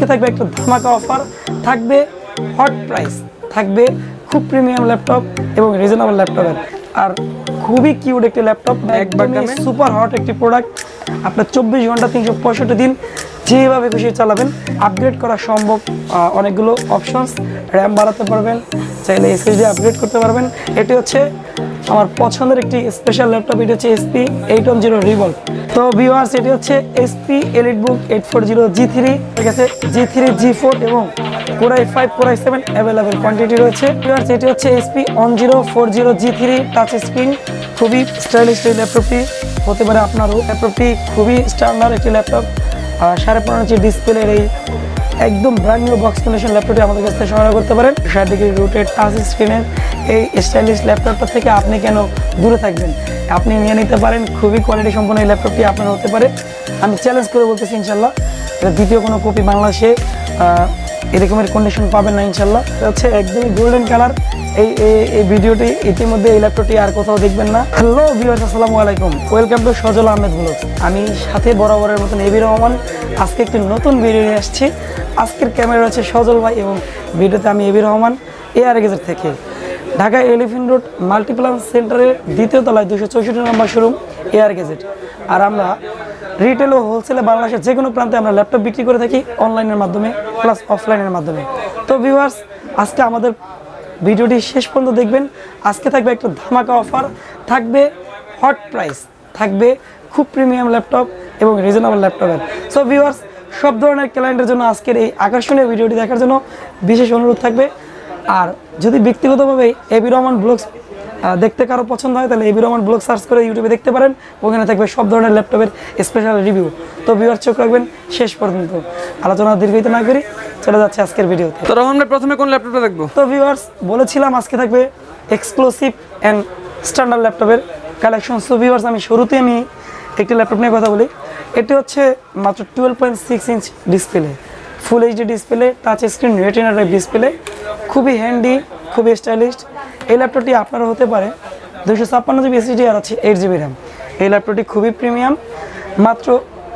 থাকবে একটা ধামাকা অফার, থাকবে হট প্রাইস, থাকবে খুব প্রিমিয়াম ল্যাপটপ এবং রিজনেবল ল্যাপটপের, আর খুবই কিউট একটি ল্যাপটপ, একদমই সুপার হট একটি প্রোডাক্ট। আপনার 24 ঘন্টা 365 দিন যেভাবে খুশি চালাবেন। আপগ্রেড করা সম্ভব, অনেকগুলো অপশনস, র্যাম বাড়াতে পারবেন, চাইলে এসএসডি আপগ্রেড করতে পারবেন। এটি হচ্ছে আমার পছন্দের একটি স্পেশাল ল্যাপটপ, এটি হচ্ছে HP 810 রিভলভ। তো ভিউয়ার্স, এটি হচ্ছে HP EliteBook 840 G3, ঠিক আছে, G3 G4 এবং Core i5 Core i7 available quantity রয়েছে। ভিউয়ার্স, এটি হচ্ছে HP 1040 G3 টাচ স্ক্রিন, খুবই স্টাইলিশ এই ল্যাপটপটি হতে পারে আপনারও। ল্যাপটপটি খুবই স্ট্যান্ডার্ড একটি ল্যাপটপ, 15.5 ইঞ্চি ডিসপ্লের এই একদম ব্র্যান্ড নিউ বক্স কন্ডিশন ল্যাপটপটি আমাদের কাছ থেকে সংগ্রহ করতে পারেন। 60 ডিগ্রি রোটেট টাচ স্ক্রিনের এই স্টাইলিশ ল্যাপটপটা থেকে আপনি কেন দূরে থাকবেন, আপনি নিয়ে নিতে পারেন। খুবই কোয়ালিটি সম্পন্ন এই ল্যাপটপটি আপনার হতে পারে, আমি চ্যালেঞ্জ করে বলতেছি ইনশাল্লাহ। দ্বিতীয় কোনো কপি বাংলাদেশে এরকমের কন্ডিশন পাবেন না ইনশাল্লাহ। এটা হচ্ছে একদমই গোল্ডেন কালার। এই ভিডিওটি ইতিমধ্যে এই ল্যাপটপটি আর কোথাও দেখবেন না। হ্যালো ভিউয়ার্স, আসসালামু আলাইকুম, welcome to Sajal Ahmed blogs. আমি সাথে বরাবরের মতন এবি রহমান। আজকে একটি নতুন ভিডিও নিয়ে আসছি। আজকের ক্যামেরা আছে সজল ভাই এবং ভিডিওতে আমি এবি রহমান, AR গ্যাজেট থেকে, ঢাকা এলিফ্যান্ট রোড মাল্টিপ্লান সেন্টারের দ্বিতীয় তলায় 264 নম্বর শোরুম AR গ্যাজেট। আর আমরা রিটেল ও হোলসেলে বাংলাদেশের যে কোনো প্রান্তে আমরা ল্যাপটপ বিক্রি করে থাকি, অনলাইনের মাধ্যমে প্লাস অফলাইনের মাধ্যমে। তো ভিউয়ার্স, আজকে আমাদের ভিডিওটি শেষ পর্যন্ত দেখবেন। আজকে থাকবে একটা ধামাকা অফার, থাকবে হট প্রাইস, থাকবে খুব প্রিমিয়াম ল্যাপটপ এবং রিজনেবল ল্যাপটপের। সো ভিউয়ার্স, সব ধরনের ক্লায়েন্টের জন্য আজকের এই আকর্ষণীয় ভিডিওটি দেখার জন্য বিশেষ অনুরোধ থাকবে। আর যদি ব্যক্তিগতভাবে এবি রহমান ব্লগস দেখতে কারো পছন্দ হয়, তাহলে এবি রহমান ব্লগ সার্চ করে ইউটিউবে দেখতে পারেন, ওখানে থাকবে সব ধরনের ল্যাপটপের স্পেশাল রিভিউ। তো ভিউয়ার্স, চোখ রাখবেন শেষ পর্যন্ত। আলোচনা দীর্ঘায়িত না করি, চলে যাচ্ছে আজকের ভিডিওতে। তো রহমান ভাই, প্রথমে কোন ল্যাপটপটা দেখবো? তো ভিউয়ার্স, বলেছিলাম আজকে থাকবে এক্সক্লুসিভ অ্যান্ড স্ট্যান্ডার্ড ল্যাপটপের কালেকশন। সো ভিউয়ার্স, শুরুতে আমি একটি ল্যাপটপ নিয়ে কথা বলি। এটি হচ্ছে মাত্র 12.6 inch display, full HD display, touch screen, retina type display, খুবই হ্যান্ডি, খুবই স্টাইলিশ। এই ল্যাপটপটি আপনারা হতে পারে 256 জিবি এসএসডি আর আছে 8 জিবি র্যাম। এই ল্যাপটপটি খুবই প্রিমিয়াম, মাত্র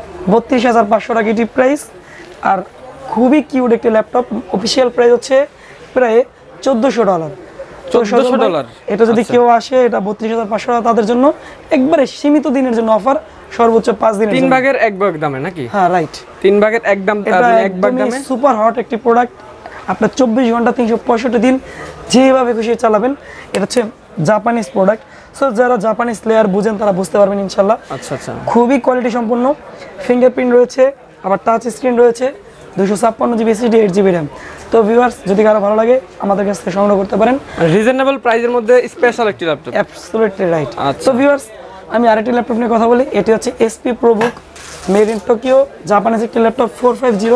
32,500 টাকা এটি প্রাইস। আর খুবই কিউট একটি ল্যাপটপ, অফিসিয়াল প্রাইস হচ্ছে প্রায় $1400। $1400 এটা যদি কেউ আসে, এটা 32,500 টাকা তাদের জন্য একবারে সীমিত দিনের জন্য অফার, সর্বোচ্চ 5 দিনের জন্য। 3 ভাগের 1 ভাগ দামে নাকি? হ্যাঁ, রাইট, 3 ভাগের 1 দাম, এক ভাগ দামে সুপার হট একটি প্রোডাক্ট। আপনার 24 ঘন্টা 365 দিন যেভাবে খুশি চালাবেন। এটা হচ্ছে জাপানিজ প্রোডাক্ট। সো যারা জাপানিজ প্লেয়ার বুঝেন তারা বুঝতে পারবেন ইনশাল্লাহ। আচ্ছা আচ্ছা, খুবই কোয়ালিটি সম্পন্ন, ফিঙ্গারপ্রিন্ট রয়েছে, আবার টাচ স্ক্রিন রয়েছে, 256 জিবি এসএসডি 8 জিবি র্যাম। তো ভিউয়ার্স, যদি কারো ভালো লাগে আমাদের কাছ থেকে সংগ্রহ করতে পারেন, রিজনেবল প্রাইসের মধ্যে স্পেশাল একটি ল্যাপটপ। Absolutely right. তো ভিউয়ার্স, আমি আরেকটি ল্যাপটপ নিয়ে কথা বলি। এটি হচ্ছে HP ProBook made in Tokyo, Japanese একটি ল্যাপটপ 450।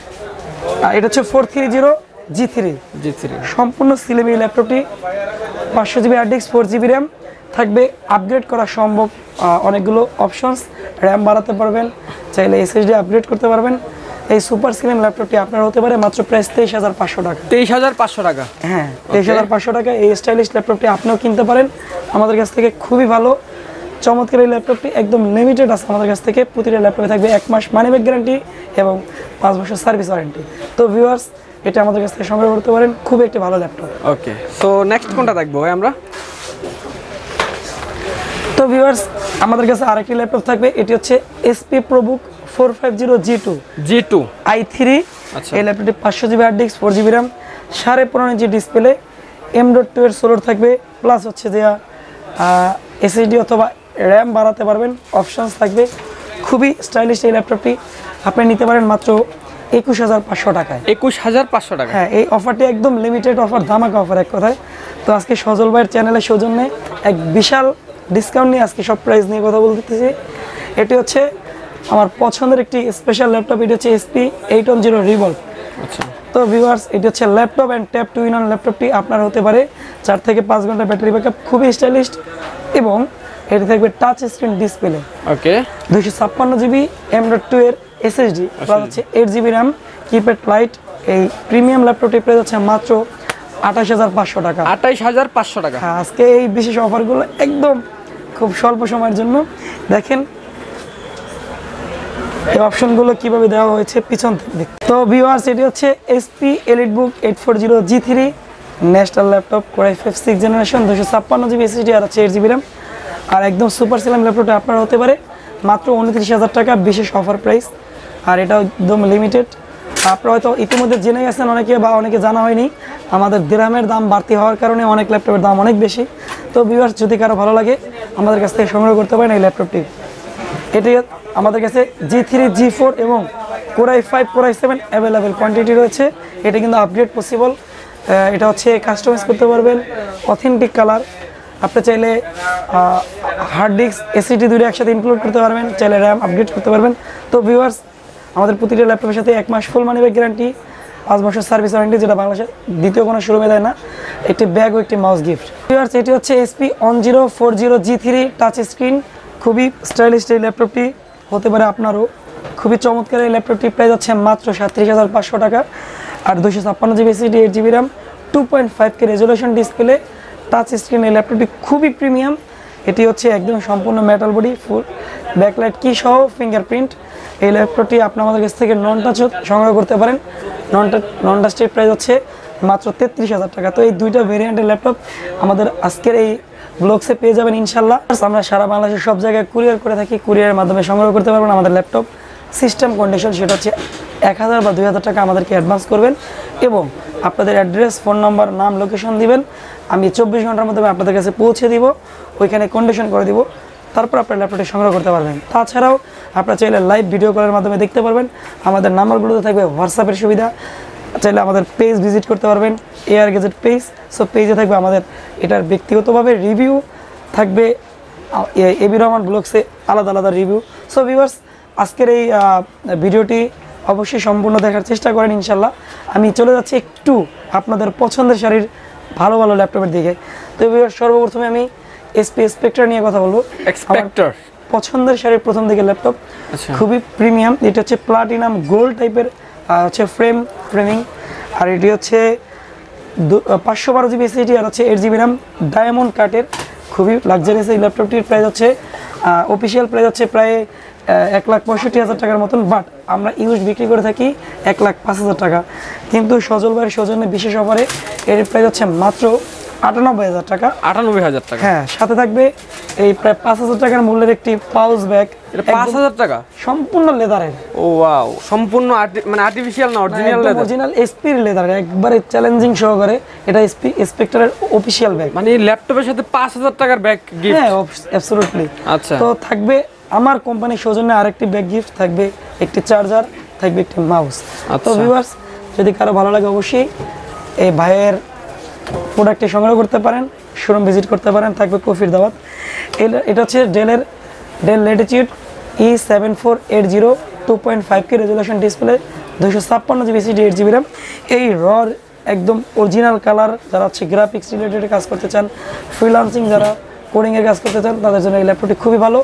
এটা হচ্ছে 430 G3। সম্পূর্ণ স্লিম এই ল্যাপটপটি, 500 GB hard disk, 4 GB RAM থাকবে। আপগ্রেড করা সম্ভব, অনেকগুলো অপশনস, র্যাম বাড়াতে পারবেন, চাইলে এসএসডি আপগ্রেড করতে পারবেন। এই সুপার স্লিম ল্যাপটপটি আপনার হতে পারে মাত্র প্রাইস 23,500 টাকা। 23,500 টাকা? হ্যাঁ, 23,500 টাকা। এই স্টাইলিশ ল্যাপটপটি আপনিও কিনতে পারেন আমাদের কাছ থেকে। খুবই ভালো, চমৎকার এই ল্যাপটপটি, একদম লিমিটেড আছে আমাদের কাছ থেকে। প্রতিটা ল্যাপটপে থাকবে 1 মাস মানি ব্যাক গ্যারান্টি এবং 5 বছর সার্ভিস ওয়ারেন্টি। তো ভিউয়ার্স, এটা আমাদের কাছ থেকে সংগ্রহ করতে পারেন, খুব একটি ভালো ল্যাপটপ। ওকে, সো নেক্সট কোনটা দেখবো ভাই আমরা? তো ভিউয়ার্স, আমাদের কাছে আরেকটি ল্যাপটপ থাকবে। এটি হচ্ছে HP ProBook 450 G2 i3। এই ল্যাপটপটি 500 GB hard disk, 4 GB RAM, 15.5 inch display, M.2 এর সোলার থাকবে, প্লাস হচ্ছে যে এসএসডি অথবা র্যাম বাড়াতে পারবেন, অপশনস থাকবে। খুবই স্টাইলিশ এই ল্যাপটপটি আপনি নিতে পারেন মাত্র 21,500 টাকায়। 21,500 টাকা? হ্যাঁ, এই অফারটি একদম লিমিটেড অফার, ধামাকা অফার এক কথায়। তো আজকে সজল ভাইয়ের চ্যানেলের সৌজন্যে এক বিশাল ডিসকাউন্ট নিয়ে আজকে সব প্রাইস নিয়ে কথা বলতেছি। এটি হচ্ছে আমার পছন্দের একটি স্পেশাল ল্যাপটপ। এটি হচ্ছে HP 810 রিভলভ। আচ্ছা, তো ভিউয়ার্স, এটি হচ্ছে ল্যাপটপ অ্যান্ড ট্যাব 2-in-1 ল্যাপটপটি আপনার হতে পারে 4 থেকে 5 ঘন্টা ব্যাটারি ব্যাকআপ, খুবই স্টাইলিশ এবং এটি থাকবে touch screen display. Okay, 256 GB M.2 এর এসএসডি, প্লাস হচ্ছে 8 জিবি র্যাম, কিপ্যাড লাইট। এই প্রিমিয়াম ল্যাপটপটি প্রাইস হচ্ছে মাত্র 28,500 টাকা। 28,500 টাকা? হ্যাঁ, আজকে এই বিশেষ অফারগুলো একদম খুব স্বল্প সময়ের জন্য। দেখেন, এই অপশনগুলো কিভাবে দেওয়া হয়েছে পিছন থেকে দেখতে। তো ভিউয়ার্স, এটি হচ্ছে SP EliteBook 840 G3 national laptop core i5 6th generation 256 GB SSD আর হচ্ছে 8 জিবি র্যাম। আর একদম সুপার সেলাম ল্যাপটপটা আপনার হতে পারে মাত্র 29,000 টাকা বিশেষ অফার প্রাইস। আর এটা একদম লিমিটেড। আপনারা হয়তো ইতিমধ্যে জেনে গেছেন অনেকে, বা অনেকে জানা হয়নি, আমাদের দিরহামের দাম বাড়তি হওয়ার কারণে অনেক ল্যাপটপের দাম অনেক বেশি। তো ভিউয়ার্স, যদি কারো ভালো লাগে আমাদের কাছ থেকে সংগ্রহ করতে পারেন এই ল্যাপটপটি। এটি আমাদের কাছে G3 G4 এবং core i5 core i7 available quantity রয়েছে। এটা কিন্তু আপগ্রেড পসিবল। এটা হচ্ছে কাস্টমাইজ করতে পারবেন, অথেন্টিক কালার। আপনি চাইলে হার্ড ডিস্ক এসএসডি দুটো একসাথে ইনক্লুড করতে পারবেন, চাইলে র্যাম আপগ্রেড করতে পারবেন। তো ভিউয়ার্স, আমাদের প্রতিটা ল্যাপটপের সাথে 1 মাস ফুল মানি ব্যাগ গ্যারান্টি, 5 বছর সার্ভিস ওয়ারেন্টি, যেটা বাংলাদেশের দ্বিতীয় কোনো শোরুমে দেয় না। একটি ব্যাগ ও একটি মাউস গিফট। ভিউয়ার্স, এটি হচ্ছে SP 1040 G3 টাচ স্ক্রিন। খুবই স্টাইলিশ এই ল্যাপটপটি হতে পারে আপনারও। খুবই চমৎকার এই ল্যাপটপটি প্রাইস হচ্ছে মাত্র 37,500 টাকা। আর 256 GB SSD 8 GB RAM 2.5K resolution display touch screen. এই ল্যাপটপটি খুবই প্রিমিয়াম। এটি হচ্ছে একদম সম্পূর্ণ মেটাল বডি, ফুল ব্যাকলাইট কি সহ ফিঙ্গারপ্রিন্ট। এই ল্যাপটপটি আপনি আমাদের কাছ থেকে নন টাচ সংগ্রহ করতে পারেন। নন টাচের প্রাইস হচ্ছে মাত্র 33,000 টাকা। তো এই দুইটা ভেরিয়েন্টের ল্যাপটপ আমাদের আজকের এই ব্লগসে পেয়ে যাবেন ইনশাল্লাহ। আমরা সারা বাংলাদেশের সব জায়গায় কুরিয়ার করে থাকি। কুরিয়ারের মাধ্যমে সংগ্রহ করতে পারবেন আমাদের ল্যাপটপ। সিস্টেম কন্ডিশন সেটা হচ্ছে 1,000 বা 2,000 টাকা আমাদেরকে অ্যাডভান্স করবেন এবং আপনাদের অ্যাড্রেস, ফোন নাম্বার, নাম, লোকেশন দিবেন। আমি 24 ঘন্টার মধ্যে আপনাদের কাছে পৌঁছে দিব, ওইখানে কন্ডিশন করে দিব, তারপর আপনার ল্যাপটপটি সংগ্রহ করতে পারবেন। তাছাড়াও আপনারা চাইলে লাইভ ভিডিও কলের মাধ্যমে দেখতে পারবেন। আমাদের নাম্বারগুলোতে থাকবে হোয়াটসঅ্যাপের সুবিধা। চাইলে আমাদের পেজ ভিজিট করতে পারবেন, এআর গ্যাজেট পেজ। সো পেজে থাকবে আমাদের এটার ব্যক্তিগতভাবে রিভিউ থাকবে, এবি রহমান ব্লগসে আলাদা আলাদা রিভিউ। সো ভিউয়ার্স, আজকের এই ভিডিওটি অবশ্যই সম্পূর্ণ দেখার চেষ্টা করেন ইনশাল্লাহ। আমি চলে যাচ্ছি একটু আপনাদের পছন্দের শাড়ির ভালো ভালো ল্যাপটপের দিকে। তো ভিউয়ার্স, সর্বপ্রথমে আমি এসপি স্পেক্ট্রার নিয়ে কথা বলবো। স্পেক্ট্রার পছন্দের শাড়ির প্রথম দিকে ল্যাপটপ, খুবই প্রিমিয়াম। এটা হচ্ছে প্লাটিনাম গোল্ড টাইপের হচ্ছে ফ্রেমিং। আর এটি হচ্ছে 512 জিবি এসএসডি আর হচ্ছে 8 জিবি র্যাম ডায়মন্ড কাটের। খুবই লাক্সারিয়াস এই ল্যাপটপটির প্রাইস হচ্ছে অফিসিয়াল প্রাইস হচ্ছে প্রায় 1,65,000 টাকার মতন। বাট আমরা ইউজ বিক্রি করে থাকি 1,05,000 টাকা। কিন্তু সজল ভাইয়ের সৌজন্যে বিশেষ অফারে এর প্রাইস হচ্ছে মাত্র 98,000 টাকা। 98,000 টাকা। হ্যাঁ, সাথে থাকবে এই প্রায় 5,000 টাকার মূল্যের একটি পাউচ ব্যাগ। 5,000 টাকা সম্পূর্ণ লেদারের। ও ওয়াও, সম্পূর্ণ মানে আর্টিফিশিয়াল না, অরিজিনাল লেদার। অরিজিনাল এসপির লেদারের, একবারে চ্যালেঞ্জিং সহকারে। এটা এসপি স্পেক্ট্রারের অফিশিয়াল ব্যাগ। মানে ল্যাপটপের সাথে 5,000 টাকার ব্যাগ গিফট। হ্যাঁ, অ্যাবসলিউটলি। আচ্ছা, তো থাকবে আমার কোম্পানির সৌজন্যে আরেকটি ব্যাগ গিফট, থাকবে একটি চার্জার, থাকবে একটি মাউস। তো ভিউয়ার্স, যদি কারো ভালো লাগে অবশ্যই এই ভাইয়ের প্রোডাক্টটি সংগ্রহ করতে পারেন, শোরুম ভিজিট করতে পারেন। থাকবে কফির দাওয়াত। এটা হচ্ছে Dell Latitude E7480 2.5K resolution display 256 GB SSD 8 GB RAM. এই একদম অরিজিনাল কালার। যারা হচ্ছে গ্রাফিক্স রিলেটেড কাজ করতে চান, ফ্রিল্যান্সিং যারা কোডিংয়ের কাজ করতে চান, তাদের জন্য এই ল্যাপটপটি খুবই ভালো।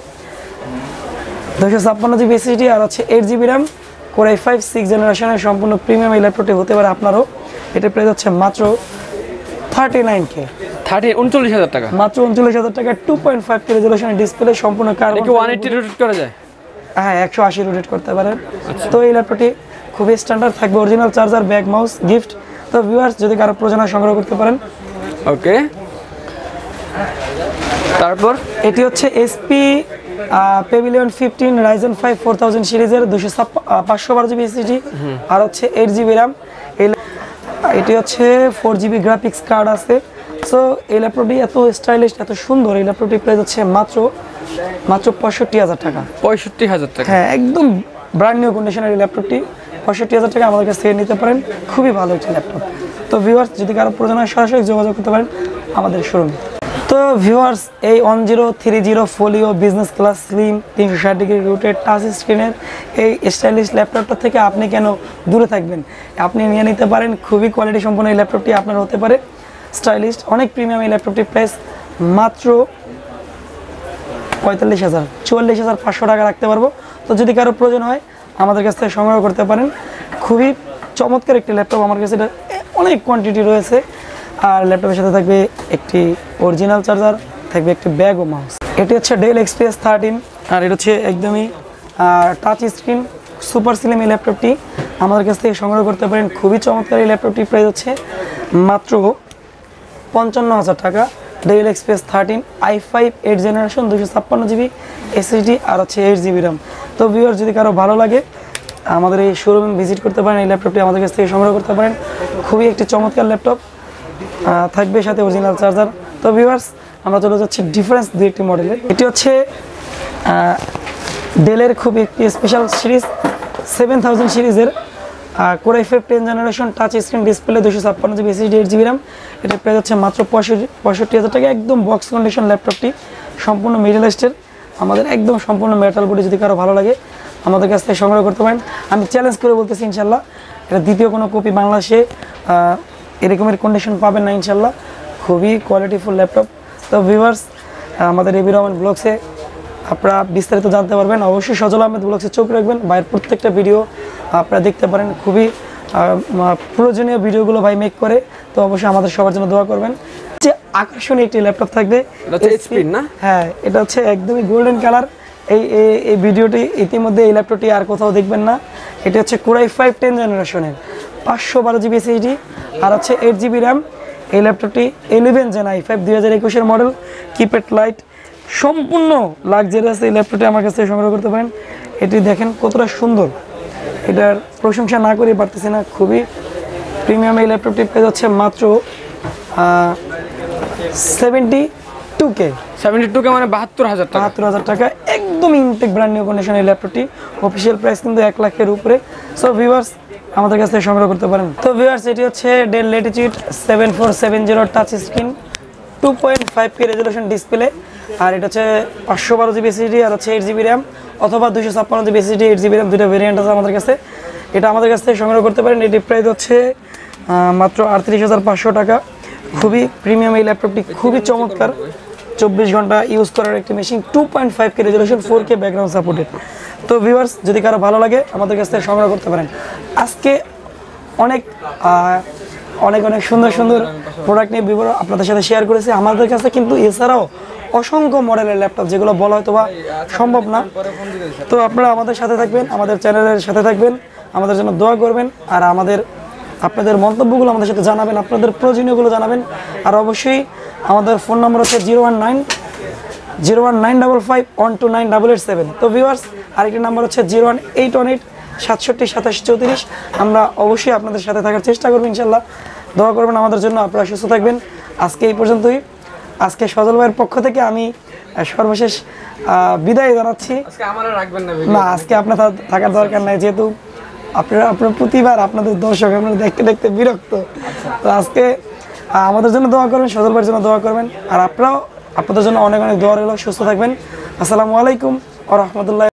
256 জিবি এসএসডি আর হচ্ছে 8 GB RAM core i5 6th জেনারেশনের সম্পূর্ণ প্রিমিয়াম এই ল্যাপটপটি হতে পারে আপনারও। এটা প্রাইস হচ্ছে মাত্র 39K। 39,000 টাকা। মাত্র 39,000 টাকা। 2.5K রেজলিউশনের ডিসপ্লে, সম্পূর্ণ কার্বন। 180 রোটেট করা যায়? হ্যাঁ, 180 রোটেট করতে পারেন। তো এই ল্যাপটপটি খুবই স্ট্যান্ডার্ড। থাকবে original charger, bag, mouse gift. তো ভিউয়ার্স, যদি কারো প্রয়োজন হয় সংগ্রহ করতে পারেন। ওকে, তারপর এটি হচ্ছে এসপি প্যাভিলিয়ন 15 Ryzen 5 4000 সিরিজের 512 জিবি এসএসডি আর হচ্ছে 8 জিবি র্যাম। এটি হচ্ছে 4 জিবি গ্রাফিক্স কার্ড আছে। সো এই ল্যাপটপটি এত স্টাইলিশ, এত সুন্দর। এই ল্যাপটপটি প্রাইস হচ্ছে মাত্র 65,000 টাকা। 65,000 টাকা। হ্যাঁ, একদম ব্র্যান্ড নিউ কন্ডিশনের এই ল্যাপটপটি 65,000 টাকা আমাদের কাছ থেকে নিতে পারেন। খুবই ভালো একটি ল্যাপটপ। তো ভিউয়ার্স, যদি কারো প্রয়োজন হয় সরাসরি যোগাযোগ করতে পারেন আমাদের শোরুমে। তো ভিউয়ার্স, এই 1030 folio business class slim 360 degree rotate touch স্ক্রিনের এই স্টাইলিশ ল্যাপটপটা থেকে আপনি কেন দূরে থাকবেন? আপনি নিয়ে নিতে পারেন। খুবই কোয়ালিটি সম্পন্ন এই ল্যাপটপটি আপনার হতে পারে স্টাইলিশ, অনেক প্রিমিয়াম। এই ল্যাপটপটির প্রাইস মাত্র 44,500 টাকা রাখতে পারবো। তো যদি কারো প্রয়োজন হয় আমাদের কাছ থেকে সংগ্রহ করতে পারেন। খুবই চমৎকার একটি ল্যাপটপ। আমার কাছে এটা অনেক কোয়ান্টিটি রয়েছে। আর ল্যাপটপের সাথে থাকবে একটি অরিজিনাল চার্জার, থাকবে একটি ব্যাগ ও মাউস। এটি হচ্ছে ডেল XPS 13 আর এটা হচ্ছে একদমই টাচ স্ক্রিন সুপার স্লিম এই ল্যাপটপটি আমাদের কাছ থেকে সংগ্রহ করতে পারেন। খুবই চমৎকার এই ল্যাপটপটি প্রাইস হচ্ছে মাত্র 55,000 টাকা। Dell Express 13 i5 8 generation 256 GB SSD আর হচ্ছে 8 জিবি র্যাম। তো ভিউয়ার যদি কারো ভালো লাগে আমাদের এই শোরুমে ভিজিট করতে পারেন, এই ল্যাপটপটি আমাদের কাছ থেকে সংগ্রহ করতে পারেন। খুবই একটি চমৎকার ল্যাপটপ, থাকবে সাথে অরিজিনাল চার্জার। তো ভিউয়ার্স আমরা চলে যাচ্ছি ডিফারেন্স দুই একটি মডেলের। এটি হচ্ছে ডেলের খুবই একটি স্পেশাল সিরিজ 7000 সিরিজের core i5 10 generation touch screen display 256 GB SSD 8 GB RAM. এটা প্রাইস হচ্ছে মাত্র 65,000 টাকা। একদম বক্স কন্ডিশন ল্যাপটপটি, সম্পূর্ণ মিডল স্টের, আমাদের একদম সম্পূর্ণ মেটাল বডি। যদি কারো ভালো লাগে আমাদের কাছ থেকে সংগ্রহ করতে পারেন। আমি চ্যালেঞ্জ করে বলতেছি ইনশাল্লাহ এটা দ্বিতীয় কোনো কপি বাংলাদেশে এরকমের কন্ডিশন পাবেন না ইনশাল্লাহ। খুবই কোয়ালিটিফুল ল্যাপটপ। তো ভিউয়ার্স আমাদের এবি রহমান ব্লগসে আপনারা বিস্তারিত জানতে পারবেন। অবশ্যই সজল আহমেদ ব্লগসে চোখ রাখবেন, ভাইয়ের প্রত্যেকটা ভিডিও আপনারা দেখতে পারেন। খুবই প্রয়োজনীয় ভিডিওগুলো ভাই মেক করে। তো অবশ্যই আমাদের সবার জন্য দোয়া করবেন। যে আকর্ষণীয় একটি ল্যাপটপ থাকবে, হ্যাঁ এটা হচ্ছে একদমই গোল্ডেন কালার। এই ভিডিওটি ইতিমধ্যে এই ল্যাপটপটি আর কোথাও দেখবেন না। এটা হচ্ছে কোর i5 10 জেনারেশনের 512 জিবি এসএসডি আর হচ্ছে 8 জিবি র্যাম। এই ল্যাপটপটি 11 gen i5 2021 model, keypad light, সম্পূর্ণ লাক্সারিয়াস এই ল্যাপটপটি আমার কাছ থেকে সংগ্রহ করতে পারেন। এটি দেখেন কতটা সুন্দর, এটার প্রশংসা না করে পারতেছি না। খুবই প্রিমিয়াম এই ল্যাপটপটি পেয়ে যাচ্ছে মাত্র 72K মানে 72,000 টাকা। একদম ইনটেক ব্র্যান্ড নিউ কন্ডিশন এই ল্যাপটপটি। অফিসিয়াল প্রাইস কিন্তু 1 লাখের উপরে। সো ভিউয়ার্স আমাদের কাছ থেকে সংগ্রহ করতে পারেন। তো ভিউয়ার্স এটি হচ্ছে Dell Latitude 7470 touch screen 2.5K resolution display. আর এটা হচ্ছে 512 জিবি এসএসডি আর হচ্ছে 8 জিবি র্যাম, অথবা 256 জিবি এসএসডি 8 জিবি র্যাম, দুটো ভেরিয়েন্ট আছে আমাদের কাছে। এটা আমাদের কাছ থেকে সংগ্রহ করতে পারেন। এটি প্রাইস হচ্ছে মাত্র 38,500 টাকা। খুবই প্রিমিয়াম এই ল্যাপটপটি, খুবই চমৎকার, 24 ঘন্টা ইউজ করার একটি machine, 2.5K resolution 4K background supported. তো ভিউয়ার্স যদি কারো ভালো লাগে আমাদের কাছ থেকে সংগ্রহ করতে পারেন। আজকে অনেক সুন্দর সুন্দর প্রোডাক্ট নিয়ে বিবরণ আপনাদের সাথে শেয়ার করেছি। আমাদের কাছে কিন্তু এছাড়াও অসংখ্য মডেলের ল্যাপটপ যেগুলো বলা হয়তো বা সম্ভব না। তো আপনারা আমাদের সাথে থাকবেন, আমাদের চ্যানেলের সাথে থাকবেন, আমাদের জন্য দোয়া করবেন, আর আপনাদের মন্তব্যগুলো আমাদের সাথে জানাবেন, আপনাদের প্রয়োজনীয়গুলো জানাবেন। আর অবশ্যই আমাদের ফোন নম্বর হচ্ছে 01955129887। তো ভিউয়ার্স আরেকটি নাম্বার হচ্ছে 01818 67 27 34। আমরা অবশ্যই আপনাদের সাথে থাকার চেষ্টা করবো ইনশাল্লাহ। দোয়া করবেন আমাদের জন্য, আপনারা সুস্থ থাকবেন। আজকে এই পর্যন্তই। আজকে সজল ভাইয়ের পক্ষ থেকে আমি সর্বশেষ বিদায় জানাচ্ছি। না, আজকে আপনার থাকার দরকার নাই, যেহেতু আপনার প্রতিবার আপনাদের দর্শক আপনারা দেখতে দেখতে বিরক্ত। তো আজকে আমাদের জন্য দোয়া করবেন, সজল ভাইয়ের জন্য দোয়া করবেন, আর আপনারাও আপনাদের জন্য অনেক অনেক দোয়া রইল। সুস্থ থাকবেন। আসসালামু আলাইকুম ওয়া রাহমাতুল্লাহ।